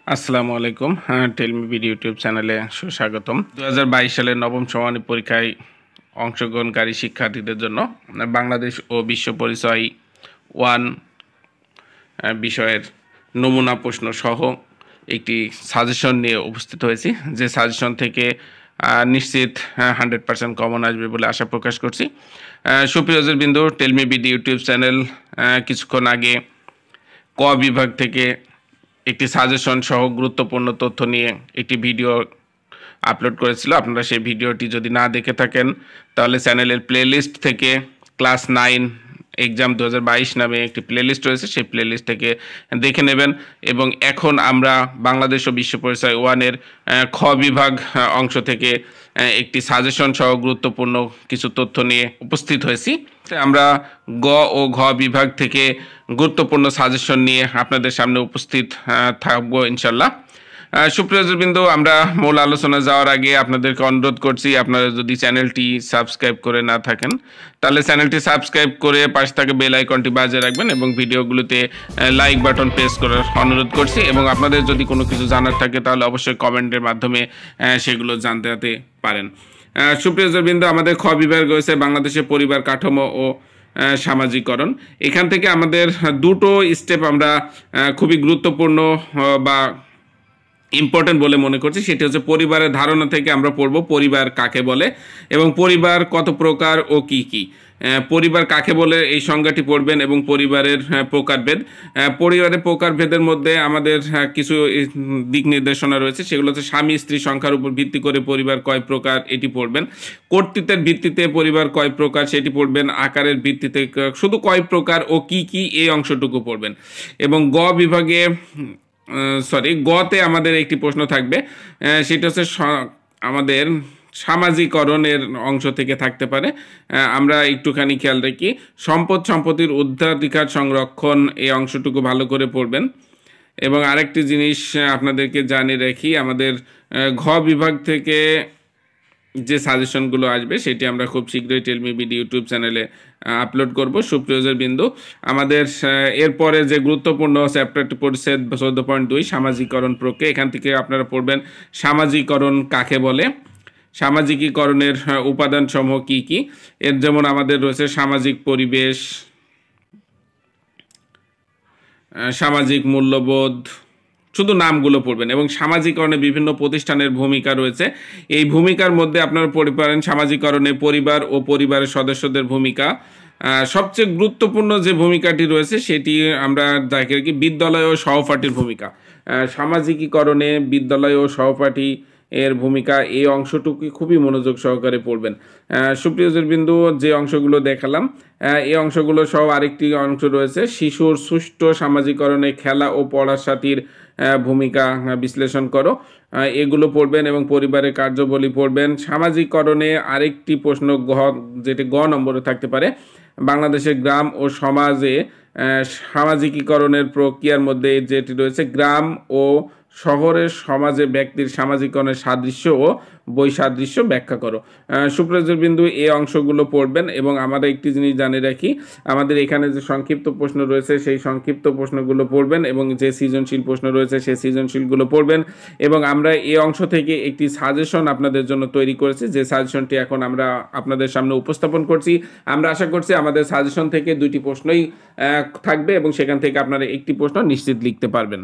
আসসালামু আলাইকুম। Tell me BD YouTube চ্যানেলে সুস্বাগতম। 2022 সালের নবম সমাপনী পরীক্ষায় অংশগ্রহণকারী শিক্ষার্থীদের জন্য বাংলাদেশ ও বিশ্ব পরিচয় 1 বিষয়ের নমুনা প্রশ্ন সহ একটি সাজেশন নিয়ে উপস্থিত হয়েছি, যে সাজেশন থেকে নিশ্চিত 100% কমন আসবে বলে আশা প্রকাশ করছি। সুপ্রিয় বিন্দু, টেলমি বিডি ইউটিউব চ্যানেল কিছুক্ষণ আগে ক বিভাগ থেকে একটি সাজেশন সহ গুরুত্বপূর্ণ তথ্য নিয়ে একটি ভিডিও আপলোড করেছিল। আপনারা সেই ভিডিওটি যদি না দেখে থাকেন তাহলে চ্যানেলের প্লেলিস্ট থেকে ক্লাস 9 এক্সাম 2022 নামে একটি প্লেলিস্ট রয়েছে, সেই প্লেলিস্ট থেকে দেখে নেবেন। এবং এখন আমরা বাংলাদেশ ও বিশ্ব পরিচয় 1-এর খ বিভাগ অংশ থেকে একটি সাজেশন সহ গুরুত্বপূর্ণ কিছু তথ্য নিয়ে উপস্থিত হয়েছি। আমরা গ ও ঘ বিভাগ থেকে গুরুত্বপূর্ণ সাজেশন নিয়ে আপনাদের সামনে উপস্থিত থাকবো ইনশাল্লাহ। সুপ্রিয়জনবৃন্দ, আমরা মূল আলোচনা যাওয়ার আগে আপনাদেরকে অনুরোধ করছি, আপনারা যদি চ্যানেলটি সাবস্ক্রাইব করে না থাকেন তাহলে চ্যানেলটি সাবস্ক্রাইব করে পাশে থাকা বেল আইকনটি বাজিয়ে রাখবেন এবং ভিডিওগুলোতে লাইক বাটন প্রেস করার অনুরোধ করছি। এবং আপনাদের যদি কোনো কিছু জানার থাকে তাহলে অবশ্যই কমেন্টের মাধ্যমে সেগুলো জানতে পারেন। সুপ্রিয়জনবৃন্দ, আমাদের খ বিভাগ রয়েছে বাংলাদেশের পরিবার কাঠামো ও সামাজিকরণ। এখান থেকে আমাদের দুটো স্টেপ আমরা খুবই গুরুত্বপূর্ণ বা ইম্পর্টেন্ট বলে মনে করছি। সেটি হচ্ছে পরিবারের ধারণা থেকে আমরা পড়ব পরিবার কাকে বলে এবং পরিবার কত প্রকার ও কি কি। পরিবার কাকে বলে এই সংজ্ঞাটি পড়বেন এবং পরিবারের প্রকারভেদ। পরিবারের প্রকারভেদের মধ্যে আমাদের কিছু দিক নির্দেশনা রয়েছে, সেগুলো হচ্ছে স্বামী স্ত্রী সংখ্যার উপর ভিত্তি করে পরিবার কয় প্রকার এটি পড়বেন, কর্তৃত্বের ভিত্তিতে পরিবার কয় প্রকার সেটি পড়বেন, আকারের ভিত্তিতে শুধু কয় প্রকার ও কি কি এই অংশটুকু পড়বেন। এবং গ বিভাগে গতে আমাদের একটি প্রশ্ন থাকবে, সেটা হচ্ছে আমাদের সামাজিকরণের অংশ থেকে থাকতে পারে। আমরা একটুখানি খেয়াল রাখি, সম্পত্তির উত্তরাধিকার সংরক্ষণ এই অংশটুকু ভালো করে পড়বেন। এবং আরেকটি জিনিস আপনাদেরকে জানিয়ে রাখি, আমাদের ঘ বিভাগ থেকে যে সাজেশনগুলো আসবে সেটি আমরা খুব শীঘ্রই টেলমি বিডি ইউটিউব চ্যানেলে আপলোড করব। সুপ্রিয়জের বিন্দু, আমাদের এরপরে যে গুরুত্বপূর্ণ চ্যাপ্টারটি পড়ছে 14.2 সামাজিকরণ প্রক্রিয়া। এখান থেকে আপনারা পড়বেন সামাজিকরণ কাকে বলে, সামাজিকীকরণের উপাদান সমূহ কি কি। এর যেমন আমাদের রয়েছে সামাজিক পরিবেশ, সামাজিক মূল্যবোধ, শুধু নামগুলো পড়বেন। এবং সামাজিকরণে বিভিন্ন প্রতিষ্ঠানের ভূমিকা রয়েছে, এই ভূমিকার মধ্যে আপনারা পড়ে পারেন সামাজিকরণে পরিবার ও পরিবারের সদস্যদের ভূমিকা। সবচেয়ে গুরুত্বপূর্ণ যে ভূমিকাটি রয়েছে সেটি আমরা দেখে রাখি বিদ্যালয় ও সহপাঠীর ভূমিকা। সামাজিকীকরণে বিদ্যালয় ও সহপাঠী এর ভূমিকা, এই অংশটুকু খুবই মনোযোগ সহকারে পড়বেন। সুপ্রিয়জের বিন্দু, যে অংশগুলো দেখালাম এই অংশগুলো সহ আরেকটি অংশ রয়েছে শিশুর সুষ্ঠু সামাজিকরণে খেলা ও পড়ার সাথীর ভূমিকা বিশ্লেষণ করো, এগুলো পড়বেন। এবং পরিবারের কার্যাবলী পড়বেন। সামাজিকরণে আরেকটি প্রশ্ন যেটি গ নম্বরে থাকতে পারে, বাংলাদেশের গ্রাম ও সমাজে সামাজিকীকরণের প্রক্রিয়ার মধ্যে যেটি রয়েছে গ্রাম ও শহরের সমাজে ব্যক্তির সামাজিকরণের সাদৃশ্য ও বৈসাদৃশ্য ব্যাখ্যা করো। সুপ্রিয়জের বিন্দু, এই অংশগুলো পড়বেন। এবং আমরা একটি জিনিস জানিয়ে রাখি, আমাদের এখানে যে সংক্ষিপ্ত প্রশ্ন রয়েছে সেই সংক্ষিপ্ত প্রশ্নগুলো পড়বেন এবং যে সৃজনশীল প্রশ্ন রয়েছে সেই সৃজনশীলগুলো পড়বেন। এবং আমরা এই অংশ থেকে একটি সাজেশন আপনাদের জন্য তৈরি করেছি, যে সাজেশনটি এখন আমরা আপনাদের সামনে উপস্থাপন করছি। আমরা আশা করছি আমাদের সাজেশন থেকে দুইটি প্রশ্নই থাকবে এবং সেখান থেকে আপনারা একটি প্রশ্ন নিশ্চিত লিখতে পারবেন।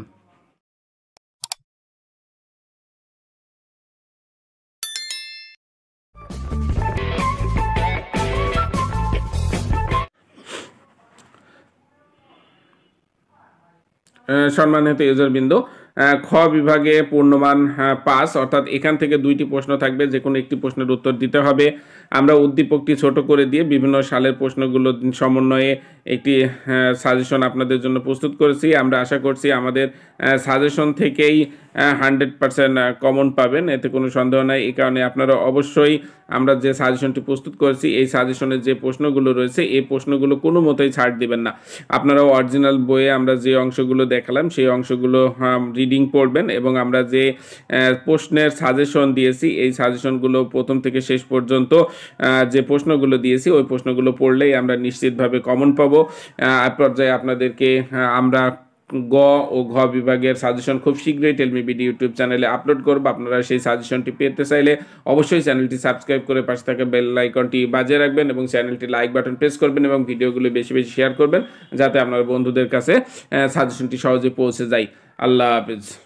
সম্মানিত ইউজারবৃন্দ, খ বিভাগে পূর্ণমান 5, অর্থাৎ এখান থেকে দুইটি প্রশ্ন থাকবে, যে কোনো একটি প্রশ্নের উত্তর দিতে হবে। আমরা উদ্দীপকটি ছোট করে দিয়ে বিভিন্ন সালের প্রশ্নগুলো সমন্বয়ে একটি সাজেশন আপনাদের জন্য প্রস্তুত করেছি। আমরা আশা করছি আমাদের সাজেশন থেকেই 100% কমন পাবেন, এতে কোনো সন্দেহ নাই। এই কারণে আপনারা অবশ্যই আমরা যে সাজেশনটি প্রস্তুত করেছি এই সাজেশনের যে প্রশ্নগুলো রয়েছে এই প্রশ্নগুলো কোনো মতেই ছাড় দিবেন না। আপনারাও অরিজিনাল বইয়ে আমরা যে অংশগুলো দেখালাম সেই অংশগুলো রিডিং পড়বেন। এবং আমরা যে প্রশ্নের সাজেশন দিয়েছি এই সাজেশনগুলো প্রথম থেকে শেষ পর্যন্ত যে প্রশ্নগুলো দিয়েছি ওই প্রশ্নগুলো পড়লেই আমরা নিশ্চিতভাবে কমন পাবো। পর্যায়ে আপনাদেরকে আমরা গ ও ঘ বিভাগের সাজেশন খুব শীঘ্রই টেলমি বিডি ইউটিউব চ্যানেলে আপলোড করব। আপনারা সেই সাজেশনটি পেতে চাইলে অবশ্যই চ্যানেলটি সাবস্ক্রাইব করে পাশে থাকা বেল আইকনটি বাজিয়ে রাখবেন এবং চ্যানেলটি লাইক বাটন প্রেস করবেন এবং ভিডিওগুলো বেশি বেশি শেয়ার করবেন যাতে আপনার বন্ধুদের কাছে সাজেশনটি সহজে পৌঁছে যায়। আল্লাহ হাফেজ।